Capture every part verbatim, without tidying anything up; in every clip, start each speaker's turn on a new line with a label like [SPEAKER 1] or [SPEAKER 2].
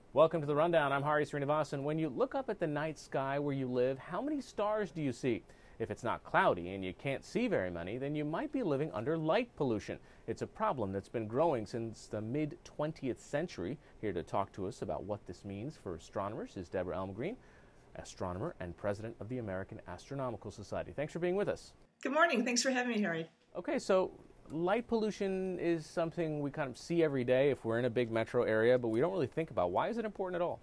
[SPEAKER 1] Welcome to the Rundown. I'm Hari Sreenivasan. When you look up at the night sky where you live, how many stars do you see? If it's not cloudy and you can't see very many, then you might be living under light pollution. It's a problem that's been growing since the mid twentieth century. Here to talk to us about what this means for astronomers is Debra Elmegreen, astronomer and president of the American Astronomical Society. Thanks for being with us.
[SPEAKER 2] Good morning. Thanks for having me, Harry.
[SPEAKER 1] Okay, so light pollution is something we kind of see every day if we're in a big metro area, but we don't really think about. Why is it important at all?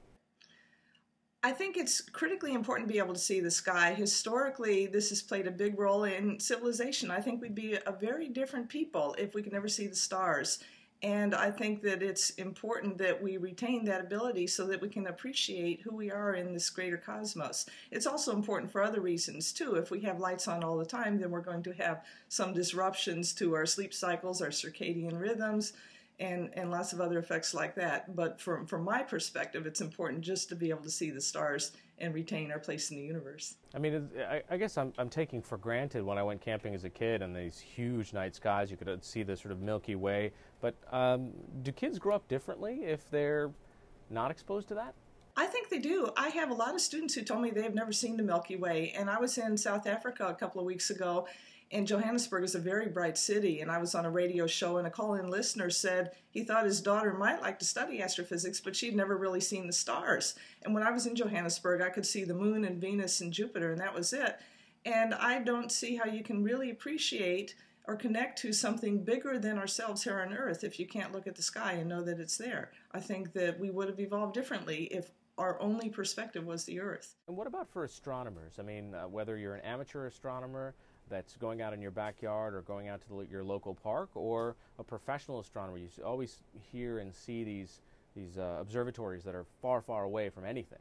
[SPEAKER 2] I think it's critically important to be able to see the sky. Historically, this has played a big role in civilization. I think we'd be a very different people if we could never see the stars. And I think that it's important that we retain that ability so that we can appreciate who we are in this greater cosmos. It's also important for other reasons, too. If we have lights on all the time, then we're going to have some disruptions to our sleep cycles, our circadian rhythms, and, and lots of other effects like that. But from, from my perspective, it's important just to be able to see the stars and retain our place in the universe.
[SPEAKER 1] I mean, I, I guess I'm, I'm taking for granted when I went camping as a kid and these huge night skies, you could see the sort of Milky Way. But um, do kids grow up differently if they're not exposed to that?
[SPEAKER 2] I think they do. I have a lot of students who told me they've never seen the Milky Way. And I was in South Africa a couple of weeks ago, and Johannesburg is a very bright city. And I was on a radio show, and a call-in listener said he thought his daughter might like to study astrophysics, but she'd never really seen the stars. And when I was in Johannesburg, I could see the moon and Venus and Jupiter, and that was it. And I don't see how you can really appreciate or connect to something bigger than ourselves here on Earth if you can't look at the sky and know that it's there. I think that we would have evolved differently if our only perspective was the Earth.
[SPEAKER 1] And what about for astronomers? I mean, uh, whether you're an amateur astronomer that's going out in your backyard or going out to the, your local park, or a professional astronomer, you always hear and see these, these uh, observatories that are far, far away from anything.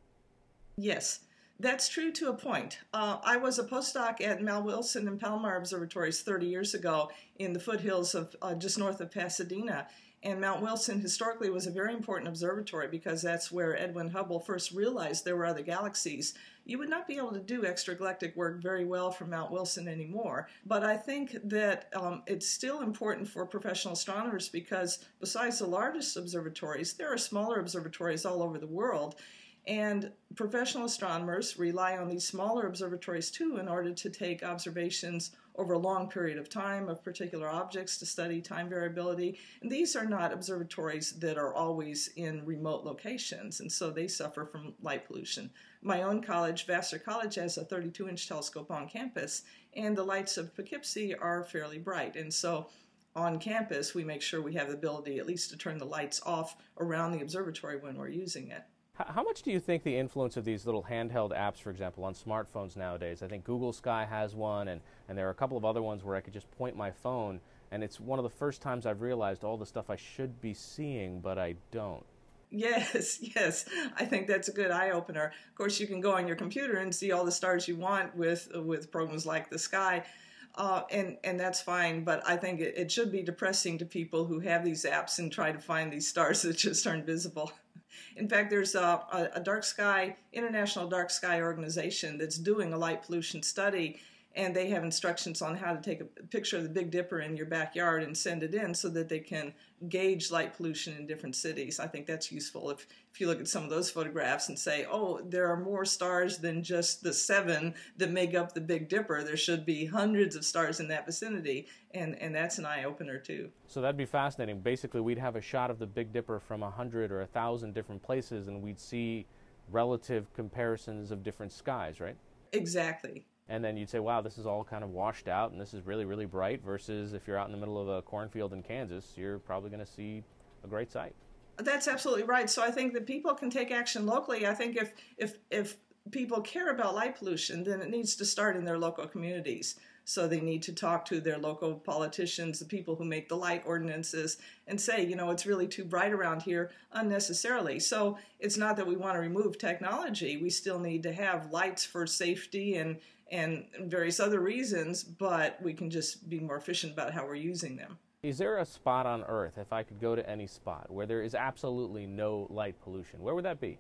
[SPEAKER 2] Yes. That's true to a point. Uh, I was a postdoc at Mount Wilson and Palomar Observatories thirty years ago in the foothills of uh, just north of Pasadena. And Mount Wilson historically was a very important observatory because that's where Edwin Hubble first realized there were other galaxies. You would not be able to do extragalactic work very well from Mount Wilson anymore. But I think that um, it's still important for professional astronomers because besides the largest observatories, there are smaller observatories all over the world. And professional astronomers rely on these smaller observatories too in order to take observations over a long period of time of particular objects to study time variability. And these are not observatories that are always in remote locations, and so they suffer from light pollution. My own college, Vassar College, has a thirty-two inch telescope on campus, and the lights of Poughkeepsie are fairly bright. And so on campus, we make sure we have the ability at least to turn the lights off around the observatory when we're using it.
[SPEAKER 1] How much do you think the influence of these little handheld apps, for example, on smartphones nowadays? I think Google Sky has one, and, and there are a couple of other ones where I could just point my phone, and it's one of the first times I've realized all the stuff I should be seeing, but I don't.
[SPEAKER 2] Yes, yes. I think that's a good eye-opener. Of course, you can go on your computer and see all the stars you want with, with programs like the Sky. Uh, and, and that's fine, but I think it, it should be depressing to people who have these apps and try to find these stars that just aren't visible. In fact, there's a, a, a dark sky, International Dark Sky Organization that's doing a light pollution study, and they have instructions on how to take a picture of the Big Dipper in your backyard and send it in so that they can gauge light pollution in different cities. I think that's useful if, if you look at some of those photographs and say, oh, there are more stars than just the seven that make up the Big Dipper. There should be hundreds of stars in that vicinity, and, and that's an eye-opener too.
[SPEAKER 1] So that'd be fascinating. Basically, we'd have a shot of the Big Dipper from a hundred or a thousand different places, and we'd see relative comparisons of different skies, right?
[SPEAKER 2] Exactly.
[SPEAKER 1] And then you'd say, wow, this is all kind of washed out and this is really, really bright, versus if you're out in the middle of a cornfield in Kansas, you're probably going to see a great sight.
[SPEAKER 2] That's absolutely right. So I think that people can take action locally. I think if, if, if people care about light pollution, then it needs to start in their local communities. So they need to talk to their local politicians, the people who make the light ordinances, and say, you know, it's really too bright around here unnecessarily. So it's not that we want to remove technology. We still need to have lights for safety and, and various other reasons, but we can just be more efficient about how we're using them.
[SPEAKER 1] Is there a spot on Earth, if I could go to any spot, where there is absolutely no light pollution? Where would that be?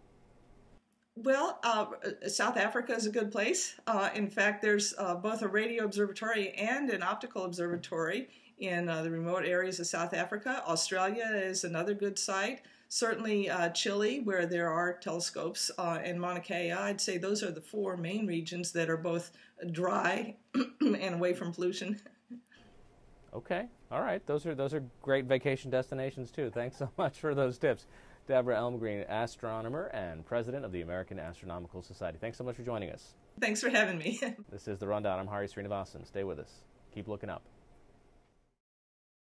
[SPEAKER 2] Well, uh, South Africa is a good place. Uh, in fact, there's uh, both a radio observatory and an optical observatory in uh, the remote areas of South Africa. Australia is another good site. Certainly uh, Chile, where there are telescopes, uh, and Mauna Kea. I'd say those are the four main regions that are both dry and away from pollution.
[SPEAKER 1] Okay, all right. Those are those are great vacation destinations too. Thanks so much for those tips. Debra Elmegreen, astronomer and president of the American Astronomical Society. Thanks so much for joining us.
[SPEAKER 2] Thanks for having me.
[SPEAKER 1] This is The Rundown. I'm Hari Sreenivasan. Stay with us. Keep looking up.